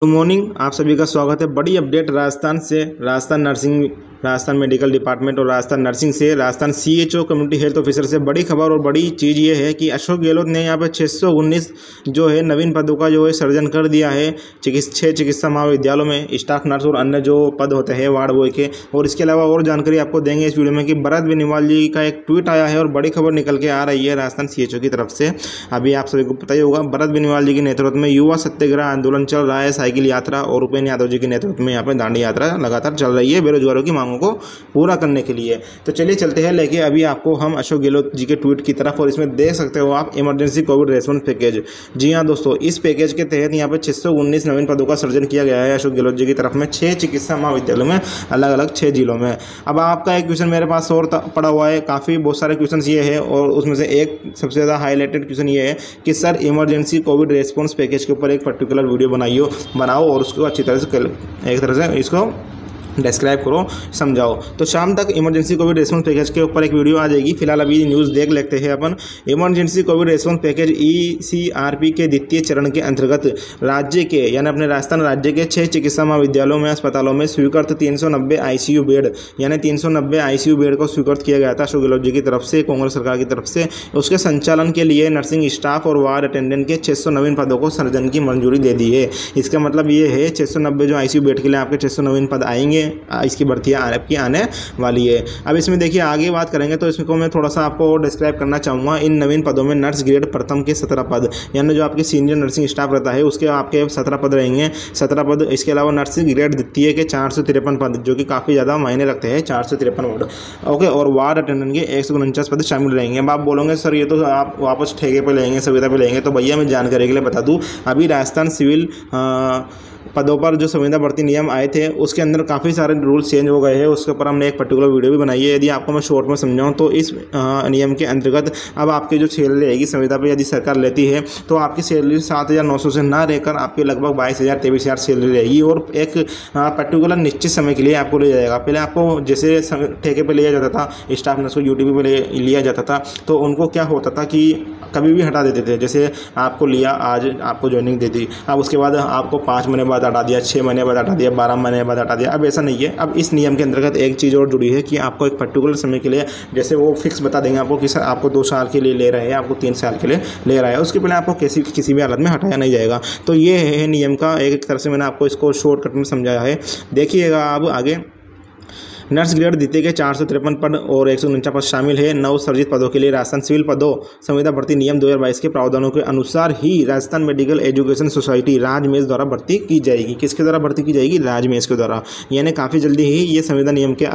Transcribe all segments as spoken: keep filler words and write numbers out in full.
Good morning, आप सभी का स्वागत है। बड़ी अपडेट राजस्थान से, Rajasthan nursing, Rajasthan medical department और राजस्थान नर्सिंग से, Rajasthan CHO community health officer से बड़ी खबर और बड़ी चीज़ ये है कि अशोक गहलोत ने यहाँ पे छः सौ उन्नीस जो है नवीन पदों का जो है सृजन कर दिया है चिकित्सा छः चिकित्सा महाविद्यालयों में स्टाफ नर्स और अन्य जो पद होते हैं वार्ड बॉय के। और इसके अलावा और जानकारी आपको देंगे इस वीडियो में कि भरत बेनीवाल जी का एक ट्वीट आया है और बड़ी खबर निकल के आ रही है राजस्थान सीएचओ की तरफ से। अभी आप सभी को पता ही होगा, भरत बेनीवाल जी के नेतृत्व में युवा सत्याग्रह आंदोलन चल रहा है, साइकिल यात्रा, और उपेंद्र यादव जी के नेतृत्व में यहाँ पे दांडी यात्रा लगातार चल रही है बेरोजगारों की मांगों को पूरा करने के लिए। तो चलिए चलते हैं लेके अभी आपको हम अशोक गहलोत जी के ट्वीट की तरफ, और इसमें देख सकते हो आप इमरजेंसी कोविड रेस्पॉन्स पैकेज। जी हाँ दोस्तों, इस पैकेज के तहत यहाँ पे छः सौ उन्नीस नवीन पदों का सृजन किया गया है अशोक गहलोत जी की तरफ में छः चिकित्सा महाविद्यालयों में, अलग अलग छः जिलों में। अब आपका एक क्वेश्चन मेरे पास और पड़ा हुआ है, काफ़ी बहुत सारे क्वेश्चन ये है और उसमें से एक सबसे ज़्यादा हाईलाइटेड क्वेश्चन ये है कि sir emergency covid response package के ऊपर एक पर्टिकुलर वीडियो बनाइयो बनाओ और उसको अच्छी तरह से एक तरह से इसको डिस्क्राइब करो, समझाओ। तो शाम तक इमरजेंसी कोविड रेस्पॉन्स पैकेज के ऊपर एक वीडियो आ जाएगी। फिलहाल अभी न्यूज़ देख लेते हैं अपन। Emergency covid response package ECRP के द्वितीय चरण के अंतर्गत राज्य के यानी अपने राजस्थान राज्य के छः चिकित्सा महाविद्यालयों में अस्पतालों में स्वीकृत तीन सौ नब्बे आईसीयू बेड यानी तीन सौ नब्बे आईसीयू बेड को स्वीकृत किया गया था अशोक गहलोत जी की तरफ से, कांग्रेस सरकार की तरफ से। उसके संचालन के लिए नर्सिंग स्टाफ और वार्ड अटेंडेंट के छः सौ नवीन पदों को सृजन की मंजूरी दे दी है। इसका मतलब ये है छः सौ नब्बे जो आईसीयू बेड के लिए आपके छः सौ नवीन पद आएंगे, इसकी भर्तियां आपकी आने वाली है। अब इसमें देखिए आगे बात करेंगे तो इसमें को मैं थोड़ा सा आपको और डिस्क्राइब करना चाहूँगा। इन नवीन पदों में नर्स ग्रेड प्रथम के सत्रह पद यानी जो आपके सीनियर नर्सिंग स्टाफ रहता है उसके आपके सत्रह पद रहेंगे, सत्रह पद। इसके अलावा नर्सिंग ग्रेड द्वितीय के चार सौ तिरपन पद जो कि काफ़ी ज़्यादा मायने रखते हैं, चार सौ तिरपन पद। ओके, और वार्ड अटेंडेंट के एक सौ उनचास पद शामिल रहेंगे। अब आप बोलोगे सर ये तो आप वापस ठेके पर लेंगे, सुविधा पर लेंगे, तो भैया मैं जानकारी के लिए बता दूँ, अभी राजस्थान सिविल पदों पर जो संविदा भर्ती नियम आए थे उसके अंदर काफ़ी सारे रूल्स चेंज हो गए हैं। उसके ऊपर हमने एक पर्टिकुलर वीडियो भी बनाई है। यदि आपको मैं शॉर्ट में समझाऊं तो इस नियम के अंतर्गत अब आपकी जो सैलरी रहेगी संविदा पे यदि सरकार लेती है तो आपकी सैलरी सात हज़ार नौ सौ से ना रहकर आपकी लगभग बाईस हज़ार तेईस हज़ार सैलरी रहेगी और एक पर्टिकुलर निश्चित समय के लिए आपको लिया जाएगा। पहले आपको जैसे ठेके पर लिया जाता था, स्टाफ नर्स को यूटी पे लिया जाता था, तो उनको क्या होता था कि कभी भी हटा देते थे। जैसे आपको लिया, आज आपको ज्वाइनिंग दे दी, अब उसके बाद आपको पाँच महीने बाद हटा दिया, छः महीने बाद हटा दिया, बारह महीने बाद हटा दिया। अब ऐसा नहीं है। अब इस नियम के अंतर्गत एक चीज़ और जुड़ी है कि आपको एक पर्टिकुलर समय के लिए, जैसे वो फिक्स बता देंगे आपको कि सर आपको दो साल के लिए ले रहे हैं, आपको तीन साल के लिए ले रहा है, उसके पहले आपको किसी किसी भी हालत में हटाया नहीं जाएगा। तो ये है नियम का एक तरह से मैंने आपको इसको शॉर्टकट में समझाया है। देखिएगा अब आगे। नर्स ग्रेड द्वितीय के चार सौ तिरपन पद और एक सौ उनचास पद शामिल है। नव सृजित पदों के लिए राजस्थान सिविल पदों संविदा भर्ती नियम दो हज़ार बाईस के प्रावधानों के अनुसार ही Rajasthan medical education society RajMES द्वारा भर्ती की जाएगी। किसके द्वारा भर्ती की जाएगी? राजमेश के द्वारा। यानी काफ़ी जल्दी ही ये संविदा नियम के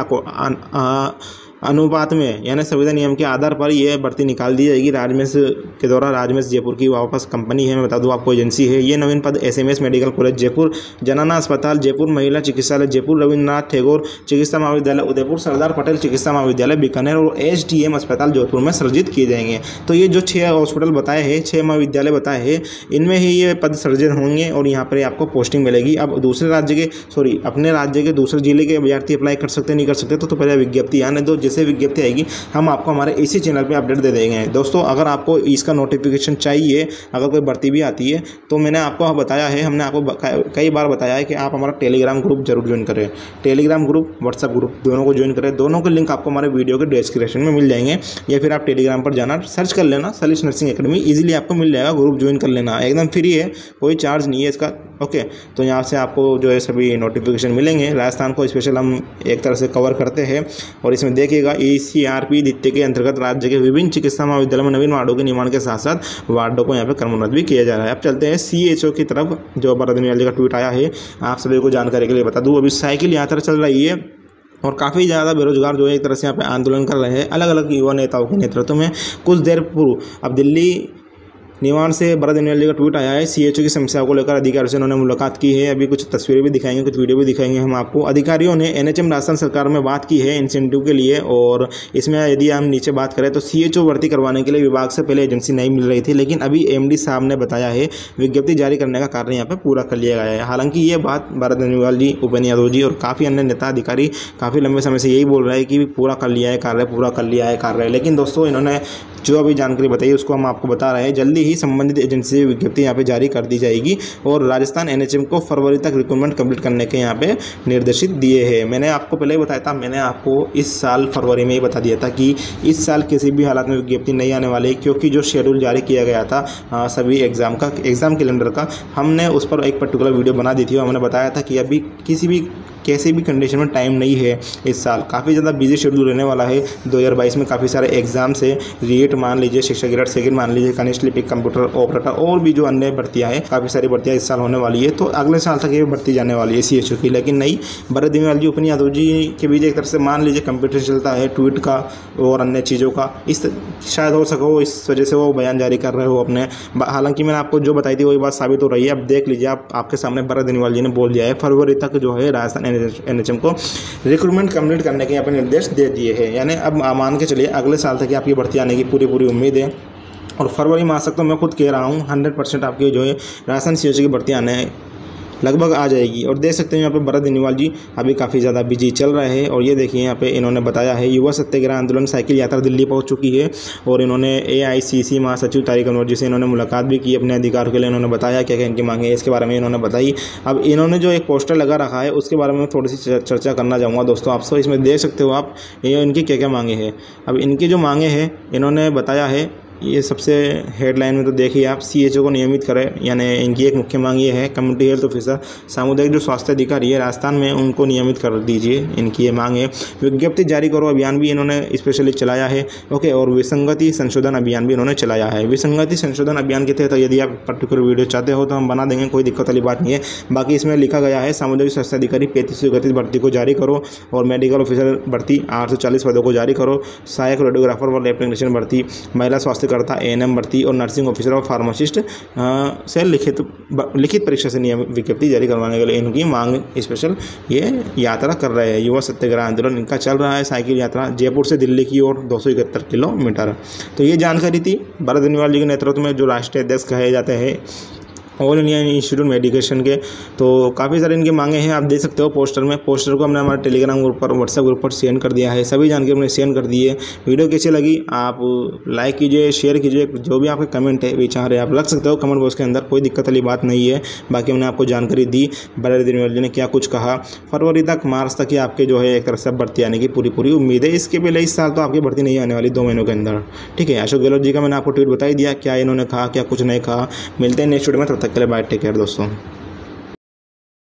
अनुपात में यानी संविदा नियम के आधार पर यह भर्ती निकाल दी जाएगी राजमेश के द्वारा। राजमेश जयपुर की वापस कंपनी है, मैं बता दूं आपको, एजेंसी है। ये नवीन पद एसएमएस मेडिकल कॉलेज जयपुर, जनाना अस्पताल जयपुर, महिला चिकित्सालय जयपुर, रविन्द्रनाथ टैगोर चिकित्सा महाविद्यालय उदयपुर, सरदार पटेल चिकित्सा महाविद्यालय बीकानेर और एचडीएम अस्पताल जोधपुर में सृजित किए जाएंगे। तो ये जो छः हॉस्पिटल बताए हैं, छः महाविद्यालय बताए हैं, इनमें ही ये पद सृजित होंगे और यहाँ पर आपको पोस्टिंग मिलेगी। अब दूसरे राज्य के सॉरी अपने राज्य के दूसरे जिले के अभ्यर्थी अप्लाई कर सकते नहीं कर सकते, तो, तो पहले विज्ञप्ति आने दो। जैसे विज्ञप्ति आएगी हम आपको हमारे इसी चैनल पे अपडेट दे देंगे। दोस्तों अगर आपको इसका नोटिफिकेशन चाहिए, अगर कोई भर्ती भी आती है, तो मैंने आपको बताया है, हमने आपको कई बार बताया है कि आप हमारा टेलीग्राम ग्रुप जरूर ज्वाइन करें। टेलीग्राम ग्रुप, व्हाट्सएप ग्रुप, दोनों को ज्वाइन करें। दोनों के लिंक आपको हमारे वीडियो के डिस्क्रिप्शन में मिल जाएंगे, या फिर आप टेलीग्राम पर जाना, सर्च कर लेना सलीश नर्सिंग एकेडमी, ईजिली आपको मिल जाएगा। ग्रुप ज्वाइन कर लेना, एकदम फ्री है, कोई चार्ज नहीं है इसका। ओके, तो यहाँ से आपको जो है सभी नोटिफिकेशन मिलेंगे। राजस्थान को स्पेशल हम एक तरह से कवर करते हैं और इसमें देखिएगा ईसीआरपी द्वितीय के अंतर्गत राज्य के विभिन्न चिकित्सा महाविद्यालयों में नवीन वार्डों के निर्माण के साथ साथ वार्डों को यहाँ पे क्रमोन्नत भी किया जा रहा है। अब चलते हैं सीएचओ की तरफ, जो भरत बेनीवाल जी का ट्वीट आया है, आप सभी को जानकारी के लिए बता दूँ। अभी साइकिल यात्रा चल रही है और काफ़ी ज़्यादा बेरोजगार जो है एक तरह से यहाँ पे आंदोलन कर रहे हैं अलग अलग युवा नेताओं के नेतृत्व में। कुछ देर पूर्व अब दिल्ली निवान से भरत बेनीवाल जी का ट्वीट आया है। सीएचओ की समस्याओं को लेकर अधिकारियों से उन्होंने मुलाकात की है। अभी कुछ तस्वीरें भी दिखाएंगे, कुछ वीडियो भी दिखाएंगे हम आपको। अधिकारियों ने एनएचएम राजस्थान सरकार में बात की है इंसेंटिव के लिए, और इसमें यदि हम नीचे बात करें तो सीएचओ भर्ती करवाने के लिए विभाग से पहले एजेंसी नहीं मिल रही थी, लेकिन अभी एमडी साहब ने बताया है विज्ञप्ति जारी करने का कार्य यहाँ पर पूरा कर लिया गया है। हालांकि ये बात भरत बेनीवाल जी, उपेंद्र यादव जी और काफ़ी अन्य नेता अधिकारी काफ़ी लंबे समय से यही बोल रहे हैं कि पूरा कर लिया है कार्य, पूरा कर लिया है कार्य, लेकिन दोस्तों इन्होंने जो अभी जानकारी बताई उसको हम आपको बता रहे हैं। जल्दी ही संबंधित एजेंसी से विज्ञप्ति यहाँ पे जारी कर दी जाएगी और राजस्थान एनएचएम को फरवरी तक रिक्रूटमेंट कंप्लीट करने के यहाँ पे निर्देशित दिए हैं। मैंने आपको पहले ही बताया था, मैंने आपको इस साल फरवरी में ही बता दिया था कि इस साल किसी भी हालत में विज्ञप्ति नहीं आने वाली, क्योंकि जो शेड्यूल जारी किया गया था आ, सभी एग्ज़ाम का एग्ज़ाम कैलेंडर का, हमने उस पर एक पर्टिकुलर वीडियो बना दी थी और हमने बताया था कि अभी किसी भी कैसी भी कंडीशन में टाइम नहीं है। इस साल काफ़ी ज़्यादा बिजी शेड्यूल रहने वाला है। दो हज़ार बाईस में काफ़ी सारे एग्जाम्स है, रीट मान लीजिए, शिक्षक ग्रेड सेकंड मान लीजिए, कनिष्ठ लिपिक, कंप्यूटर ऑपरेटर और भी जो अन्य भर्तियां हैं, काफ़ी सारी भर्तियां इस साल होने वाली है। तो अगले साल तक ये भर्ती जाने वाली है सी एच ओ की। लेकिन नहीं, भरत दिनवाल जी, उपनी यादव जी के बीच एक तरह से मान लीजिए कंप्यूटर चलता है, ट्वीट का और अन्य चीज़ों का, इस शायद हो सको इस वजह से वो बयान जारी कर रहे हो अपने। हालांकि मैंने आपको जो बताई थी वही बात साबित हो रही है। अब देख लीजिए, आप आपके सामने भरत दिनवाल जी ने बोल दिया है फरवरी तक जो है राजस्थान एनएचएम को रिक्रूटमेंट कंप्लीट करने के यहाँ पर निर्देश दे दिए हैं। यानी अब मान के चलिए अगले साल तक आपकी भर्ती आने की पूरी पूरी उम्मीद है और फरवरी मास तक तो मैं खुद कह रहा हूँ हंड्रेड परसेंट आपकी जो है राजस्थान सी एच ओ की भर्ती आने लगभग आ जाएगी। और देख सकते हैं यहाँ पे भरत दिनवाल जी अभी काफ़ी ज़्यादा बिजी चल रहे हैं। और ये देखिए यहाँ पे इन्होंने बताया है, युवा सत्याग्रह आंदोलन साइकिल यात्रा दिल्ली पहुँच चुकी है और इन्होंने ए आई सी सी महासचिव तारिक अनवर जी से इन्होंने मुलाकात भी की। अपने अधिकार के लिए इन्होंने बताया क्या क्या इनकी मांगे है, इसके बारे में इन्होंने बताई। अब इन्होंने जो एक पोस्टर लगा रखा है उसके बारे में थोड़ी सी चर्चा करना चाहूँगा दोस्तों आपसे। इसमें देख सकते हो आप ये इनकी क्या क्या मांगे हैं। अब इनकी जो मांगे हैं इन्होंने बताया है, ये सबसे हेडलाइन में तो देखिए आप, सीएचओ को नियमित करें। यानी इनकी एक मुख्य मांग ये है, कम्युनिटी हेल्थ ऑफिसर सामुदायिक जो स्वास्थ्य अधिकारी है राजस्थान में उनको नियमित कर दीजिए, इनकी ये मांग है। विज्ञप्ति जारी करो अभियान भी इन्होंने स्पेशली चलाया है। ओके, और विसंगति संशोधन अभियान भी इन्होंने चलाया है। विसंगति संशोधन अभियान के तहत यदि आप पर्टिकुलर वीडियो चाहते हो तो हम बना देंगे, कोई दिक्कत वाली बात नहीं है। बाकी इसमें लिखा गया है सामुदायिक स्वास्थ्य अधिकारी पैंतीस सौ गतिज भर्ती को जारी करो और मेडिकल ऑफिसर भर्ती आठ सौ चालीस पदों को जारी करो। सहायक रेडियोग्राफर व लैब टेक्नीशियन भर्ती, महिला स्वास्थ्यकर्ता, ए एन एम और नर्सिंग ऑफिसर और फार्मासिस्ट से लिखित लिखित परीक्षा से नियमित विज्ञप्ति जारी करवाने के लिए इनकी मांग स्पेशल ये यात्रा कर रहे हैं। युवा सत्याग्रह आंदोलन इनका चल रहा है, साइकिल यात्रा जयपुर से दिल्ली की ओर दो सौ इकहत्तर किलोमीटर। तो ये जानकारी थी भरत दिनवाल जी के नेतृत्व में जो राष्ट्रीय अध्यक्ष कहे जाते हैं ऑल इंडिया इंस्टीट्यूट मेडिकेशन के। तो काफ़ी सारे इनके मांगे हैं, आप देख सकते हो पोस्टर में। पोस्टर को हमने हमारे टेलीग्राम ग्रुप पर, व्हाट्सएप ग्रुप पर सेंड कर दिया है, सभी जानकारी हमने सेंड कर दी है। वीडियो कैसी लगी आप लाइक कीजिए, शेयर कीजिए, जो भी आपके कमेंट है विचार है आप रख सकते हो कमेंट बॉक्स के अंदर, कोई दिक्कत वाली बात नहीं है। बाकी हमने आपको जानकारी दी भरत दिनवाल जी ने क्या कुछ कहा। फरवरी तक मार्च तक ही आपके जो है एक तरह से भर्ती आने की पूरी पूरी उम्मीद है। इसके पहले इस साल तो आपकी भर्ती नहीं आने वाली दो महीनों के अंदर, ठीक है। अशोक गहलोत जी का मैंने आपको ट्वीट बता ही दिया, क्या इन्होंने कहा क्या कुछ नहीं कहा। मिलते हैं नेक्स्ट वीडियो में, तब तक के लिए बाय, टेक केयर दोस्तों।